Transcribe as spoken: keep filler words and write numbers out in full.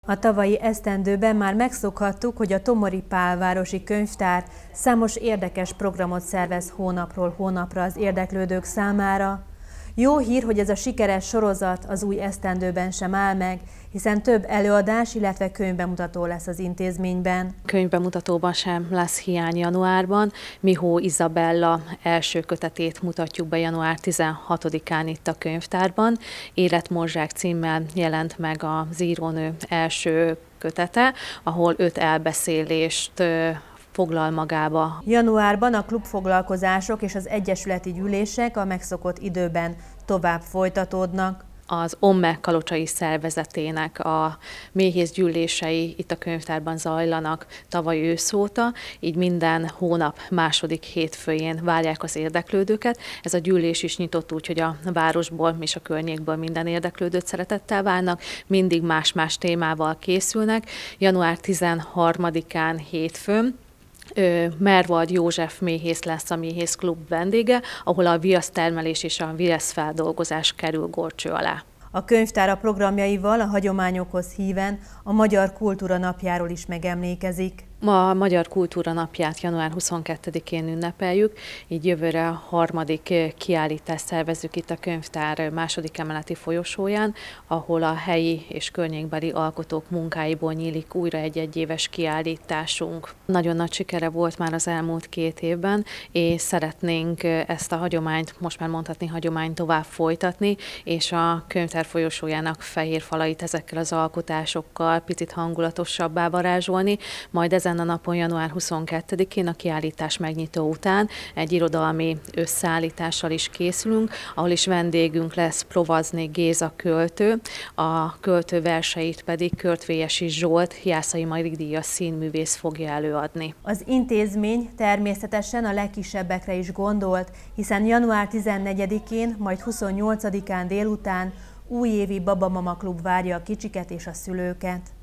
A tavalyi esztendőben már megszokhattuk, hogy a Tomori Pál városi könyvtár számos érdekes programot szervez hónapról hónapra az érdeklődők számára. Jó hír, hogy ez a sikeres sorozat az új esztendőben sem áll meg, hiszen több előadás, illetve könyvbemutató lesz az intézményben. Könyvbemutatóban sem lesz hiány januárban. Mihó Izabella első kötetét mutatjuk be január tizenhatodikán itt a könyvtárban. Életmorzsák címmel jelent meg az írónő első kötete, ahol öt elbeszélést foglal magába. Januárban a klubfoglalkozások és az egyesületi gyűlések a megszokott időben tovább folytatódnak. Az OMME kalocsai szervezetének a méhész gyűlései itt a könyvtárban zajlanak tavaly ősz óta, így minden hónap második hétfőjén várják az érdeklődőket. Ez a gyűlés is nyitott úgy, hogy a városból és a környékből minden érdeklődőt szeretettel várnak, mindig más-más témával készülnek. január tizenharmadikán hétfőn Mervald József méhész lesz a Méhész Klub vendége, ahol a viasztermelés és a viaszfeldolgozás kerül górcső alá. A könyvtár a programjaival a hagyományokhoz híven a Magyar Kultúra Napjáról is megemlékezik. Ma a Magyar Kultúra Napját január huszonkettedikén ünnepeljük, így jövőre a harmadik kiállítást szervezzük itt a könyvtár második emeleti folyosóján, ahol a helyi és környékbeli alkotók munkáiból nyílik újra egy egyéves kiállításunk. Nagyon nagy sikere volt már az elmúlt két évben, és szeretnénk ezt a hagyományt, most már mondhatni hagyományt tovább folytatni, és a könyvtár folyosójának fehér falait ezekkel az alkotásokkal picit hangulatosabbá varázsolni, majd ez Ezen a napon, január huszonkettedikén a kiállítás megnyitó után egy irodalmi összeállítással is készülünk, ahol is vendégünk lesz Provazné Géza költő, a költő verseit pedig Körtvélyesi Zsolt, Jászai Marik díjas színművész fogja előadni. Az intézmény természetesen a legkisebbekre is gondolt, hiszen január tizennegyedikén, majd huszonnyolcadikán délután újévi Babamama Klub várja a kicsiket és a szülőket.